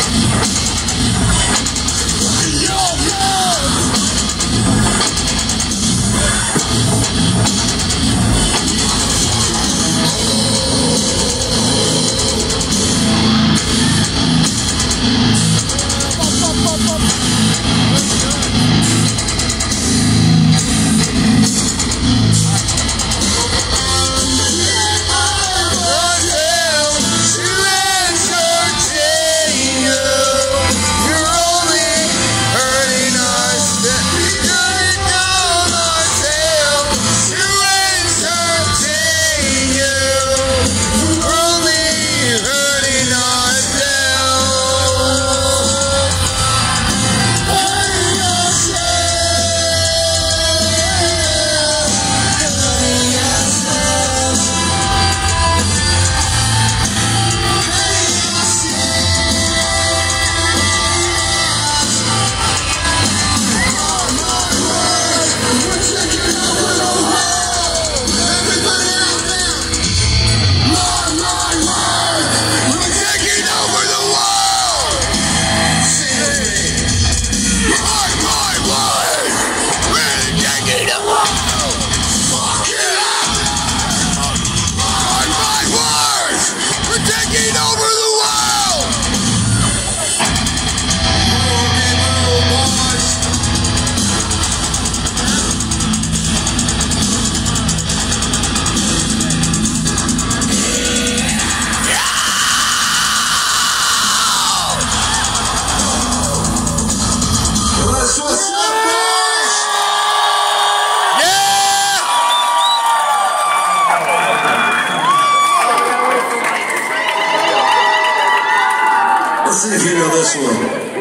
See if you know this one.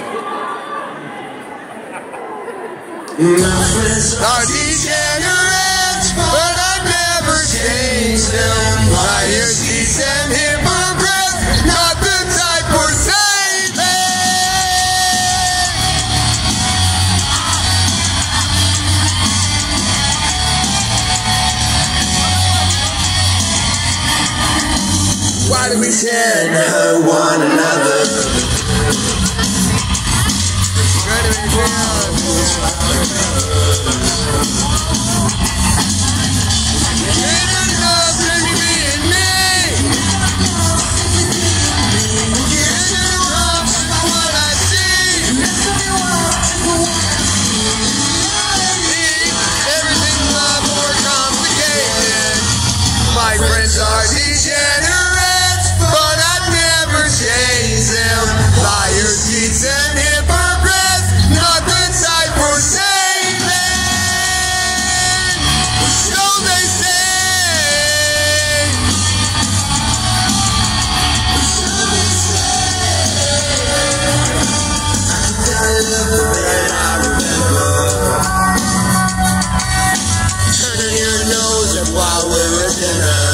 My friends are degenerates, but I never change them. Liars, thieves, and hypocrites, not the type for saving. Why do we tend to hurt one another? My friends are degenerates, but I'd never change them. Liars, cheats, and hypocrites, not the type for saving. So they say. I remember turning your nose up while we were at dinner.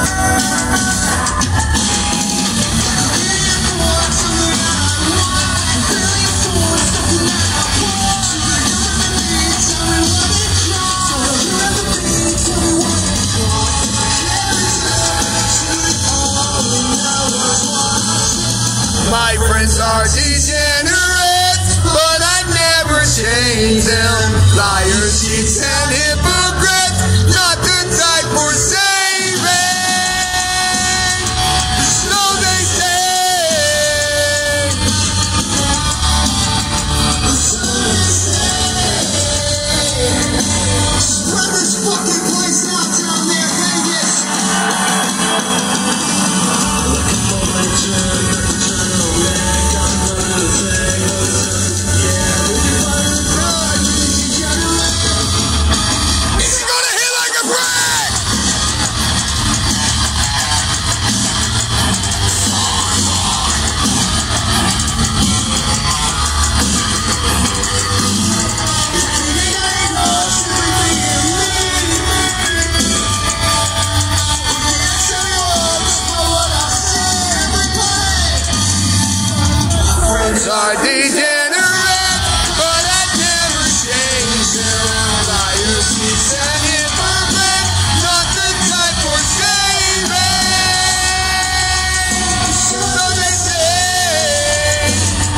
My friends are degenerates, but I'd never change them. Liars, cheats, and hypocrites, not the type for saving. So they say. Spread this fucking place out down there, Vegas. Are degenerates, but I'd never change them. Liars, cheats, and hypocrites, not the type for saving. So they say.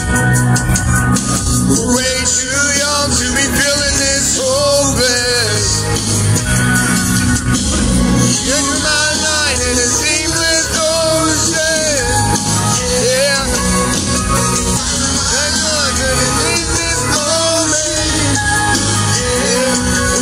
We're way too young to be feeling this hopeless. You're my night in a seamless ocean. Yeah. I'm not gonna miss this moment. Yeah.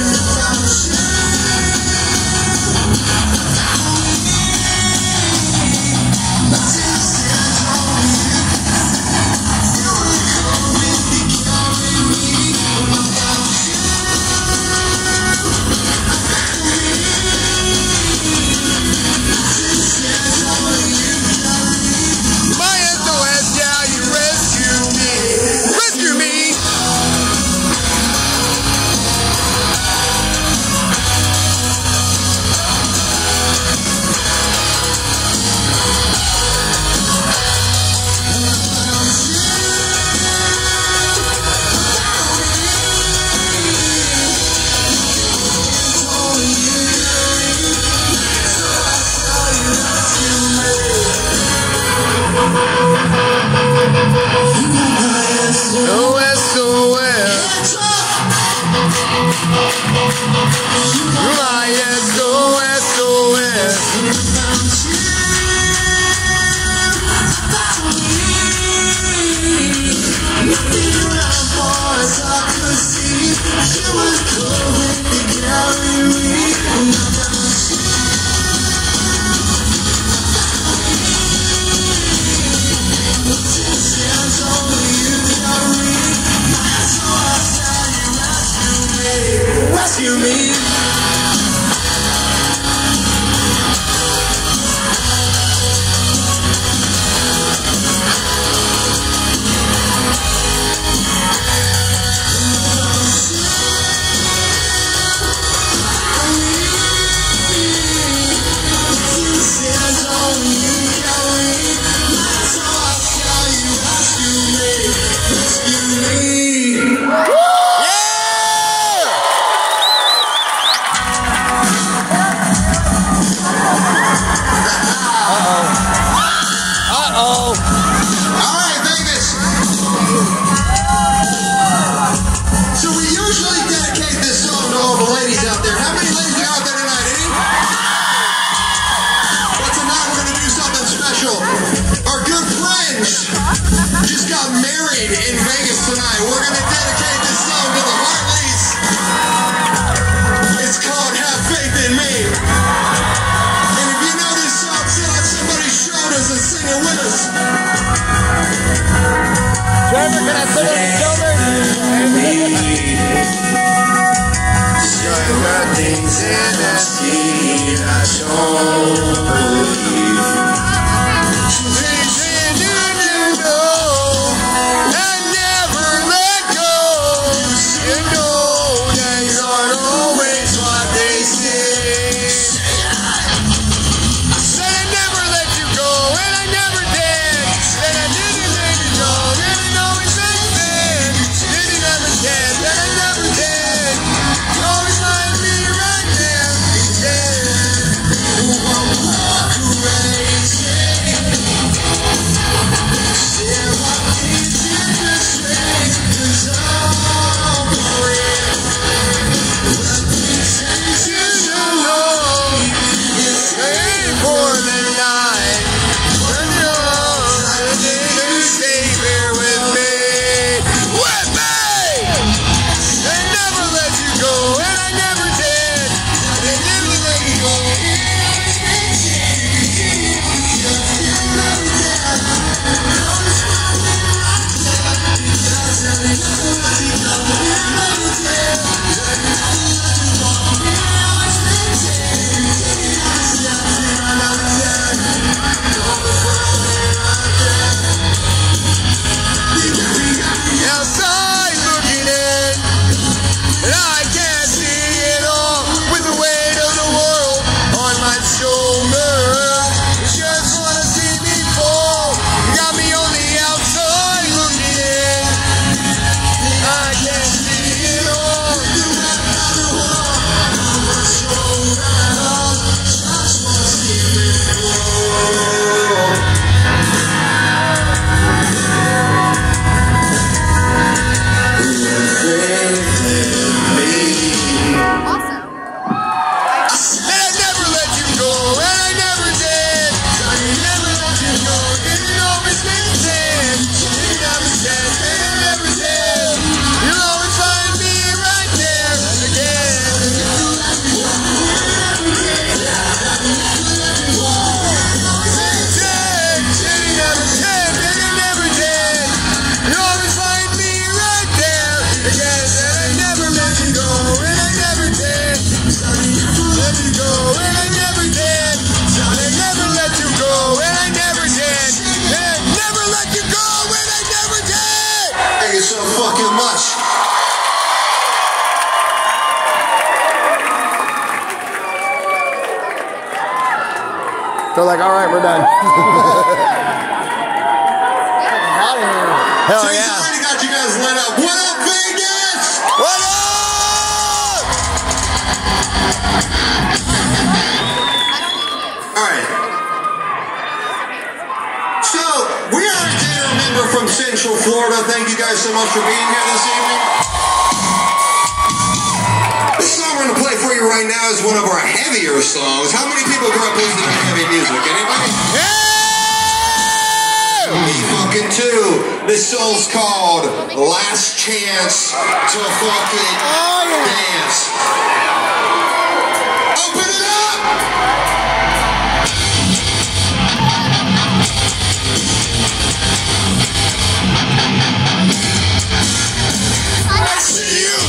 Rescue me. Just got married in Vegas tonight. We're going to dedicate this song to the Hartleys. It's called Have Faith in Me. And if you know this song, feel like somebody showed us and sing it with us. Trevor, can I sit on your shoulder? Nothing's in the sea, I don't believe. Right. They're like, all right, we're done. Hot in here. Hell so yeah. Already got you guys lit up. What up, Vegas? What up? All right. So, we are a dinner member from Central Florida. Thank you guys so much for being here this evening. This song we're going to play for you right now is one of our heavier songs. How many people grew up listening to heavy music? Anybody? Yeah! Me fucking too. This song's called Last Chance to Fucking Dance. Open it up! I see you!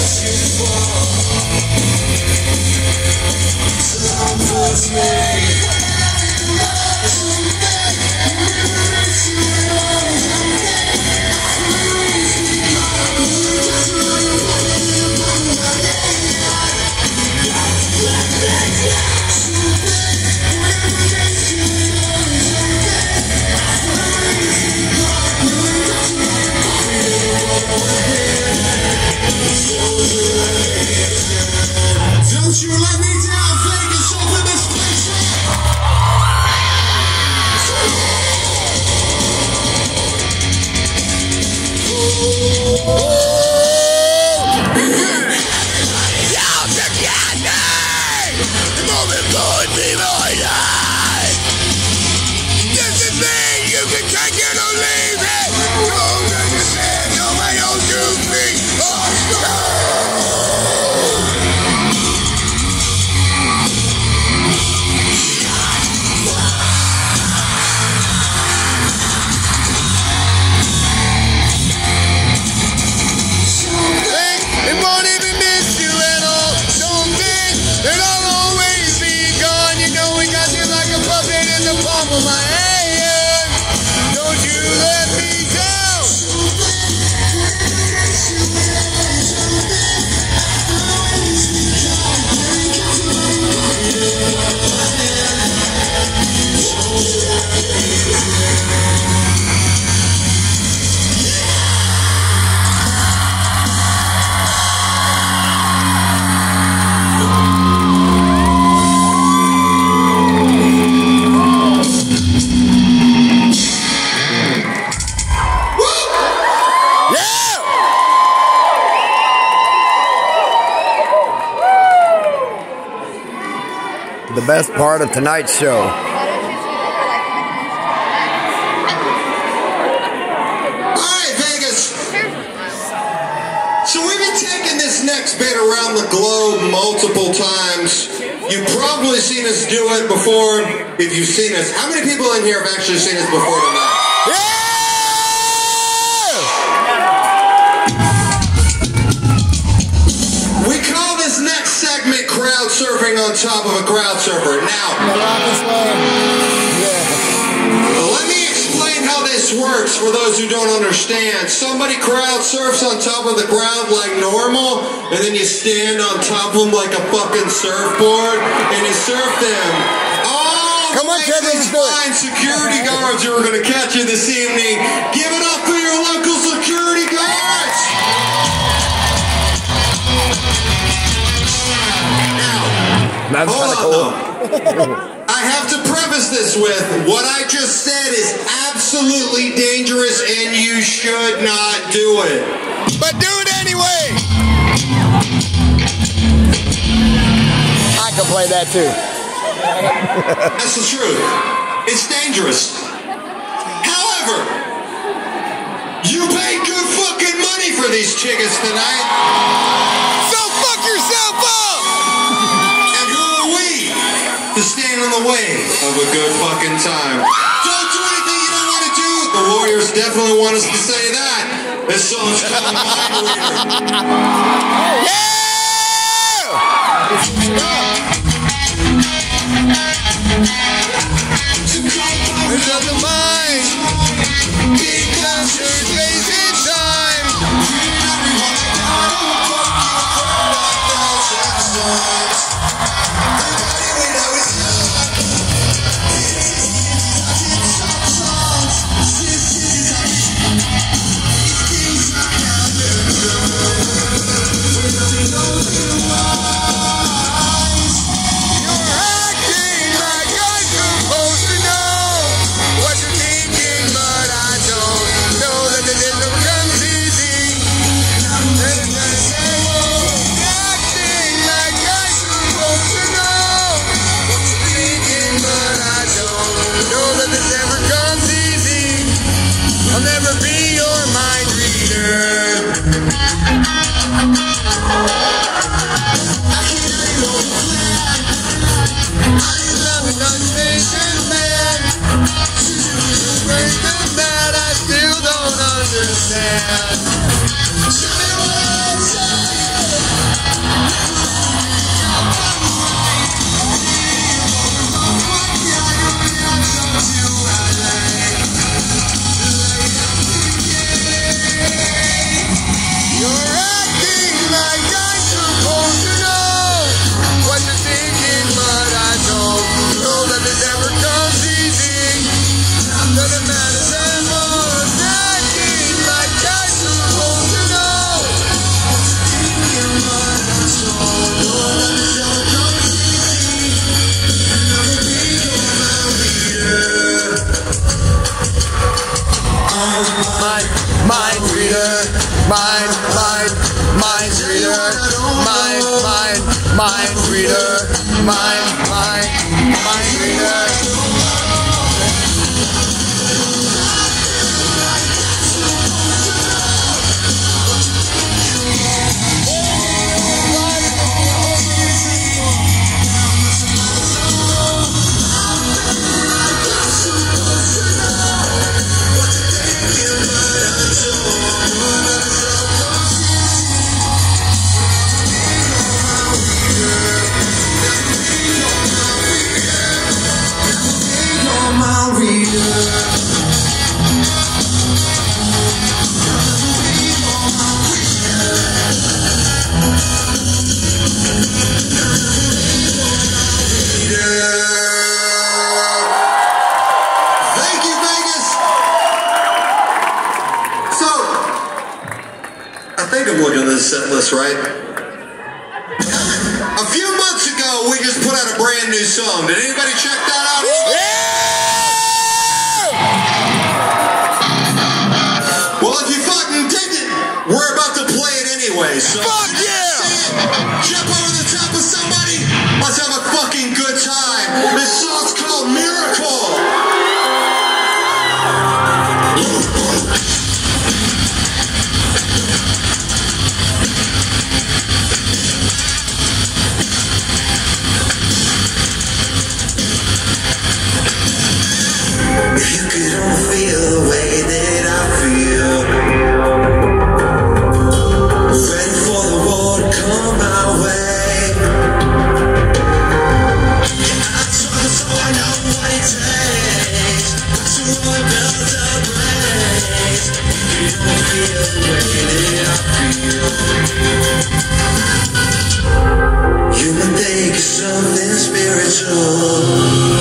Don't you let me down, Vegas, open this place The best part of tonight's show. Alright, Vegas. So we've been taking this next bit around the globe multiple times. You've probably seen us do it before if you've seen us. How many people in here have actually seen us before tonight? We call this next segment crowd surfing on top of a crowd surfer. Now, let me explain how this works for those who don't understand. Somebody crowd surfs on top of the crowd like normal, and then you stand on top of them like a fucking surfboard, and you surf them. Come on, Kevin, let's do it. Fine security guards who are going to catch you this evening. Give it up for your local security guards. That's kind of cool. I have to preface this with what I just said is absolutely dangerous and you should not do it. But do it anyway. I can play that too. That's the truth. It's dangerous. However, you paid good fucking money for these chickens tonight. So fuck yourself up. And who are we to stand in the way of a good fucking time? Don't do anything you don't want to do. The Warriors definitely want us to say that. This song's called Mind Reader. Yeah! It's on the mind. Because there's space in time. I'll never be your mind reader. I love an impatient man. Reason that I still don't understand. mind reader, mind reader. Set list, right? A few months ago, we just put out a brand new song. Did anybody check that out? Yeah! Well, if you fucking didn't, we're about to play it anyway. So fuck yeah! Jump over the top of somebody. Let's have a fucking good time. This song's called Miracle. If you could only feel the way that I feel, ready for the war to come my way. Yeah, I struggle so I know what it takes to rebuild the place. If you don't feel the way that I feel, you may think it's something spiritual.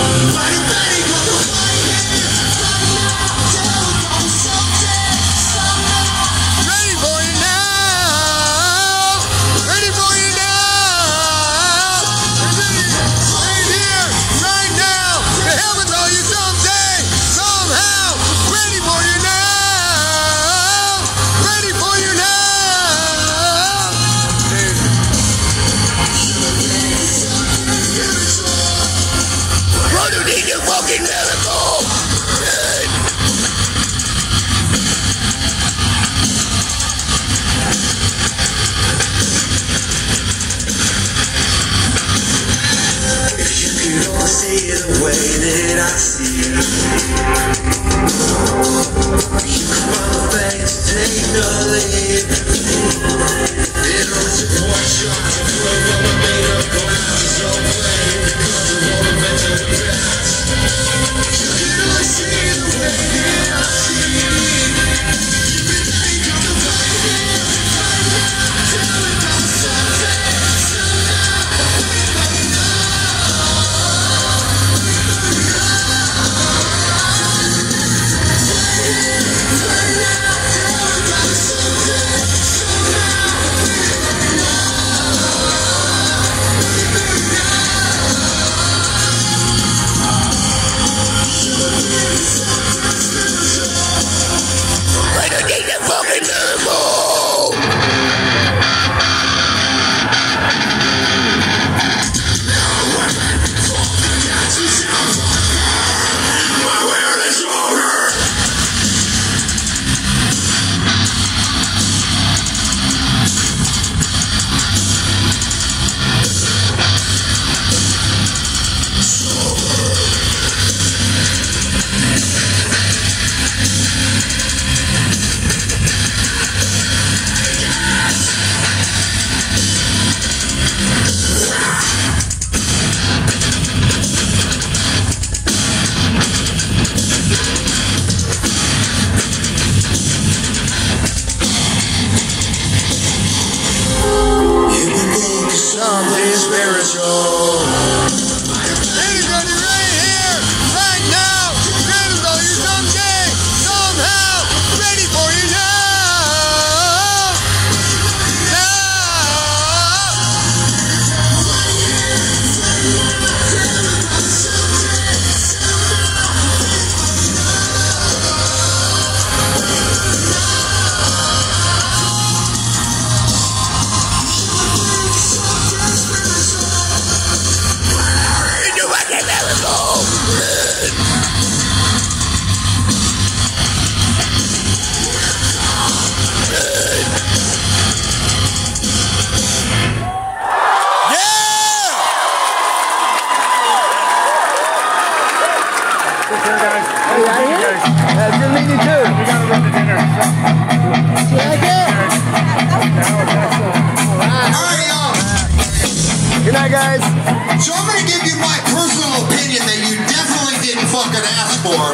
Alright, y'all. Good night, guys. So I'm gonna give you my personal opinion that you definitely didn't fucking ask for.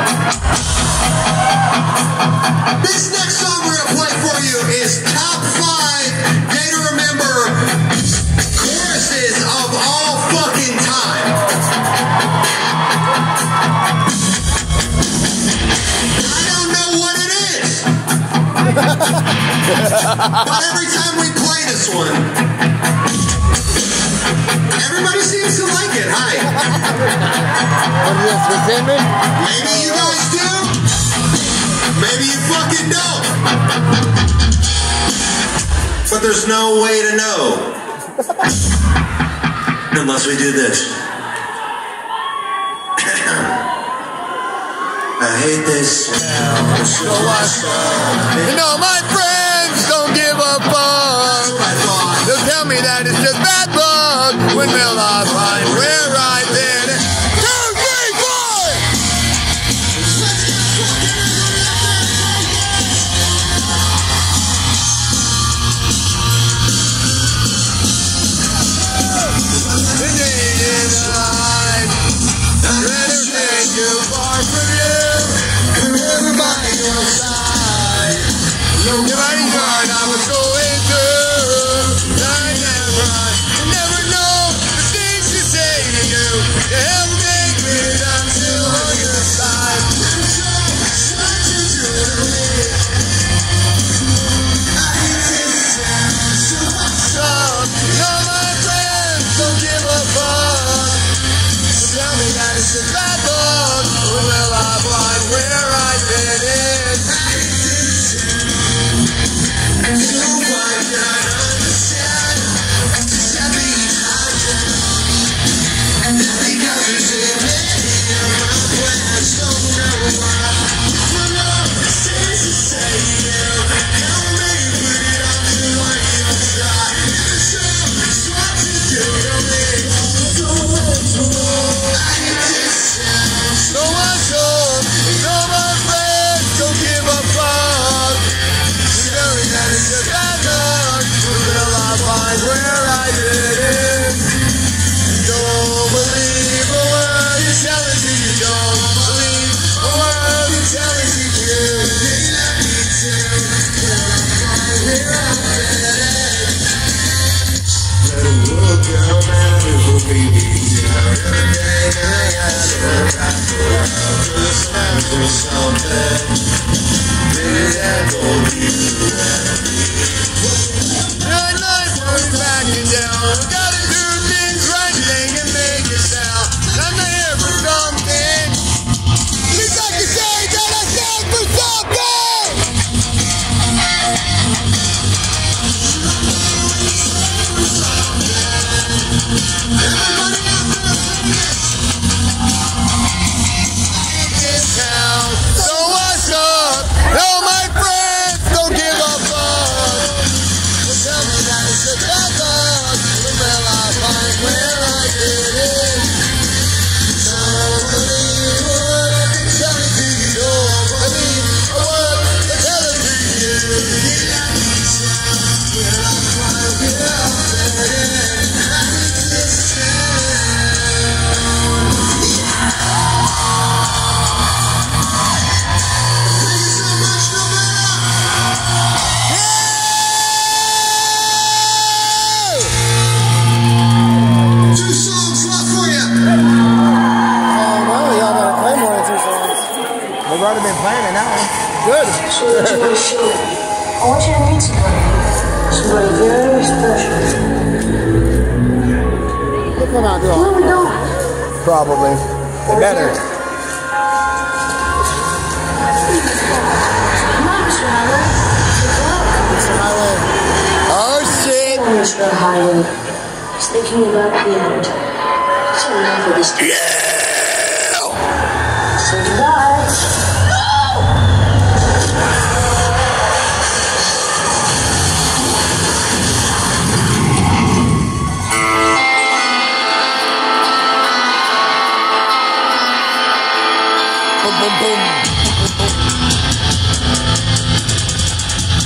This next song we're gonna play for you is top 5 day to remember choruses of all fucking time. I don't know what it is, but every time we play this one, everybody seems to like it. Hi. What is this, resentment? Maybe you guys do. Maybe you fucking don't. But there's no way to know. Unless we do this. I hate this. So you know, my friends don't give a fuck. They'll tell me that it's just bad luck. When will I find where I've been? 2, 3, 4. The day is alive. Better take you far from you. Everybody on the side. Look at my yard I was going through. I never know the things to say to you. To help make me, I'm still on your side. All my friends don't give a fuck. So tell me that it's just bad luck. When will I find where I've been in? We've already been planning that one. Good. So what you want to show me? I want you to meet somebody. Somebody very special. We'll come out and do Where we going? Probably. They better. Come on, Mr. Highway. Mr. Highway. Oh shit! Mr. Highway. He's thinking about the end. So enough of this. Yeah! Say goodbye. Boom, boom, boom.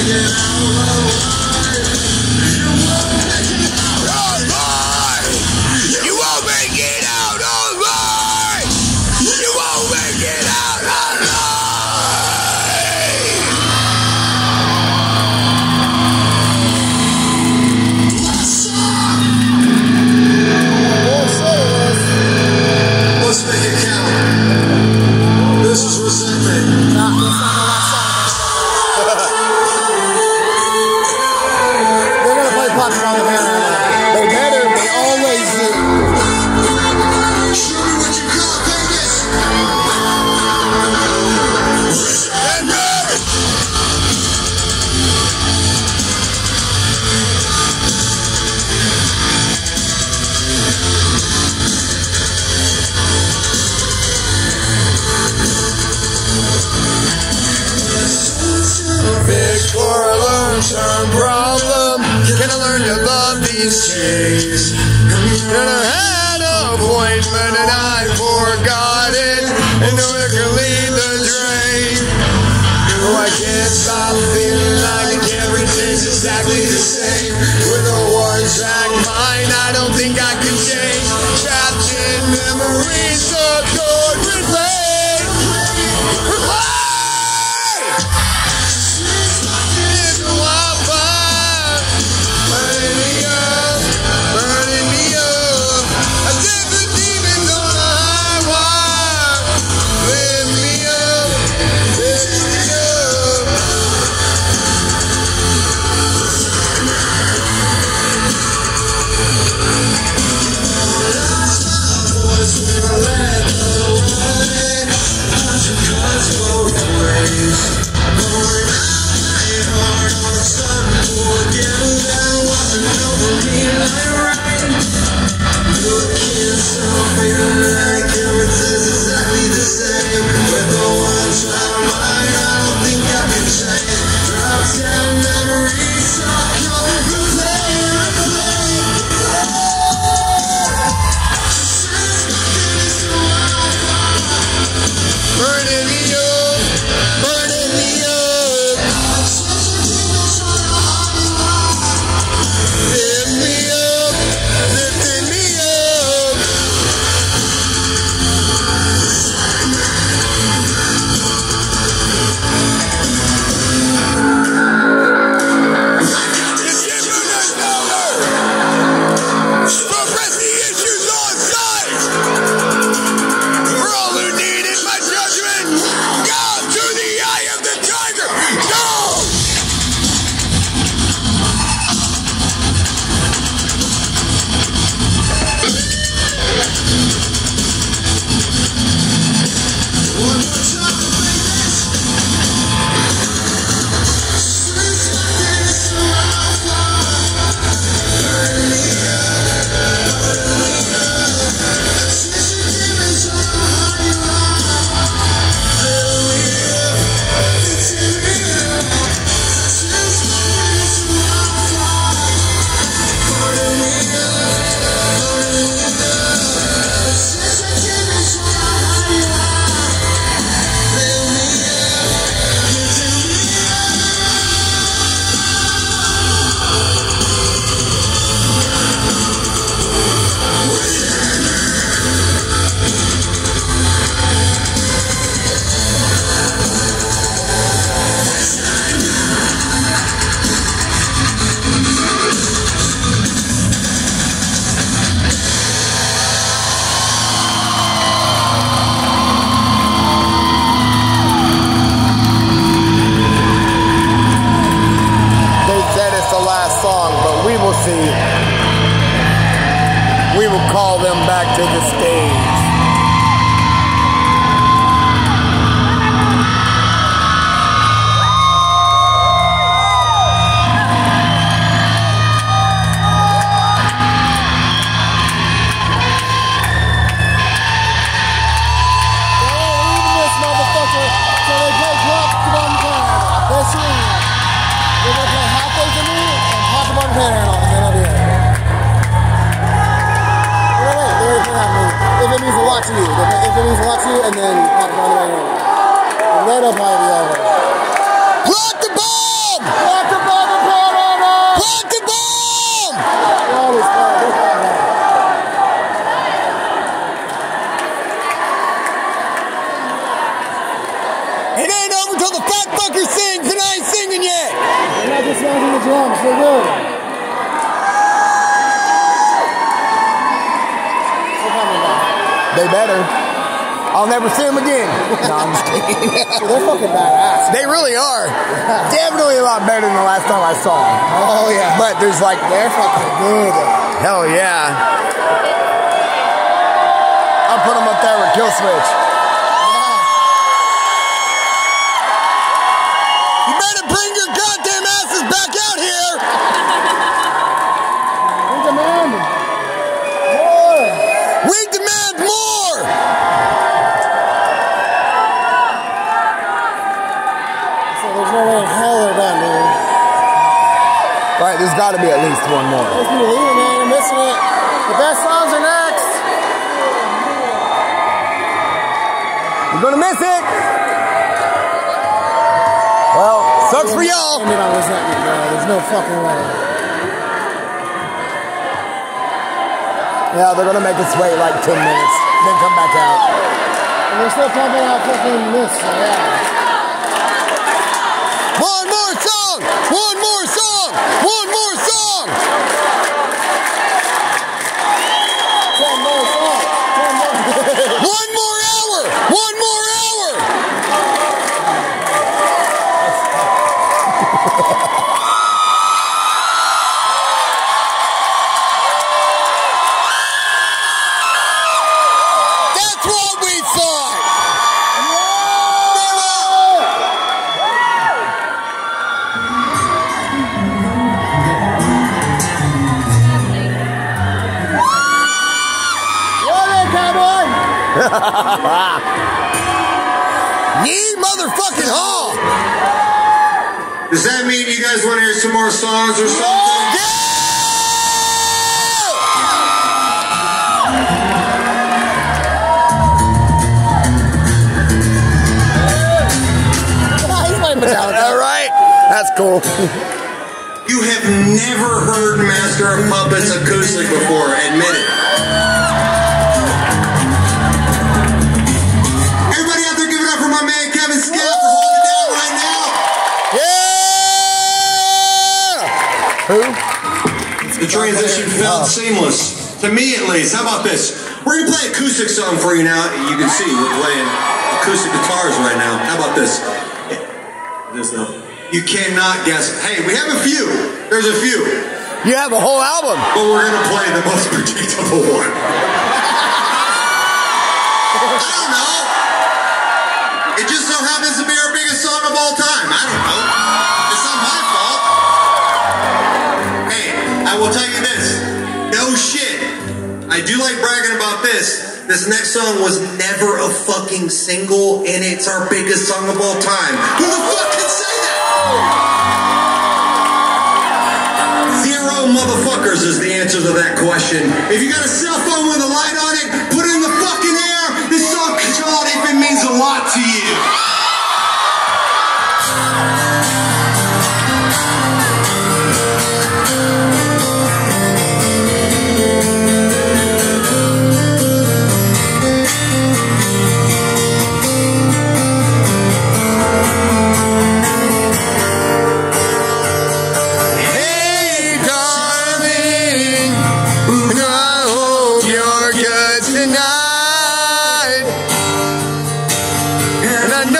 Problem. Can I learn to love these chains? And I had an appointment and I forgot it, and now it can lead the drain. No, I can't stop feeling like everything's exactly the same. With a one-track mind, I don't think I can change. Trapped in memories, so good with pain. We will call them back to the stage. If it means a lot to you, and then pop it on the right hand. And then it'll probably be over. Plant the bomb! Plant the bomb and put it on us! Plant the bomb! It ain't over till the fat fucker sings, and I ain't singing yet. They're not dismounting the drums, they're good. They better. I'll never see them again. No, I'm just kidding. They're fucking badass. They really are. Definitely a lot better than the last time I saw them. Oh yeah. But there's like, They're fucking good. hell yeah. I'll put them up there with Kill Switch. You better bring your goddamn asses back out here. We demand more. We demand more. So there's no way in hell they're done, dude. Right, there's got to be at least one more. If you're leaving, man, you're missing it. The best songs are next. You're gonna miss it. Well, sucks for y'all. End it on resentment, bro. There's no fucking way. Yeah, they're gonna make us wait like 10 minutes, then come back out. And they're still pumping out fucking this, so yeah. One more song! One more song! One more song! 10 more songs. 10 more. One more hour! One more hour! That's what we thought! What in, cowboy? Ye motherfucking haw! Does that mean you guys want to hear some more songs or something? All right, that's cool. You have never heard Master of Puppets acoustic before, admit it. Everybody out there give it up for my man Kevin Scaff for holding it down right now. Yeah! Who? The transition felt seamless. To me at least. How about this? We're going to play an acoustic song for you now. You can see we're playing acoustic guitars right now. How about this? This though. You cannot guess. Hey, we have a few. There's a few. You have a whole album. But we're going to play the most predictable one. I don't know. It just so happens to be our biggest song of all time. I don't know. It's not my fault. Hey, I will tell you this. No shit. I do like bragging about this. This next song was never a fucking single, and it's our biggest song of all time. Who the fuck can say that? Zero motherfuckers is the answer to that question. If you got a cell phone with a light on it, put it in the fucking air. This song is called If It Means a Lot to You. And I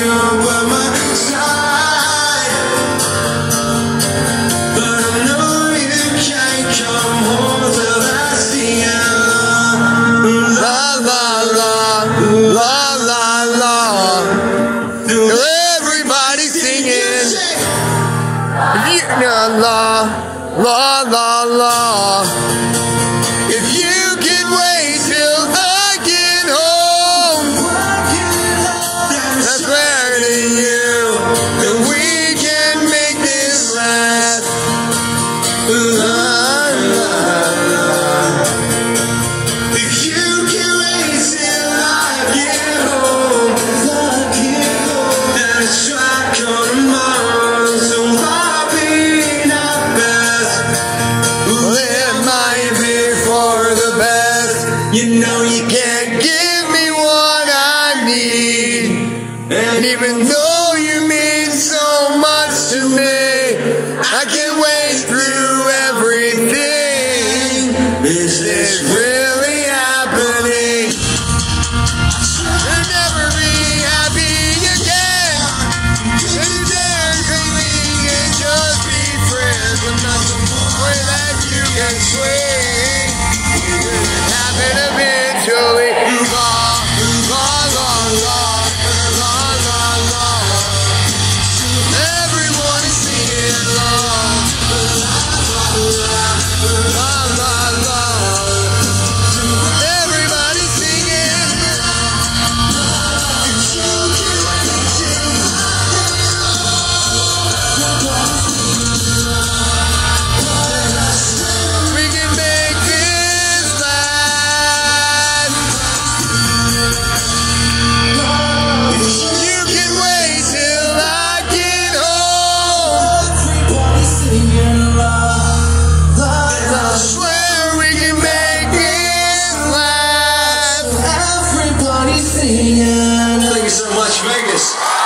you're by my side, but I know you can't come home till I see you. La la la, la la la. Everybody singing. La la la la la. If you can wait till I get home, I swear to you that we can make this last. La la la. If you can wait till I get home, and it's right come tomorrow, so I'll be not best. Well, it might be for the best. You know you can't give me what I need, and even though you mean so much to me, I can wait through everything. Is this really happening? You'll never be happy again. And you dare take me and just be friends. I'm not the boy that you can swing. It happen eventually. La la la la la la la. Everyone is singing la la la la la. Everybody singing. We can make this last. You can wait till I get home. I swear we can make this last. Thank you so much, Vegas.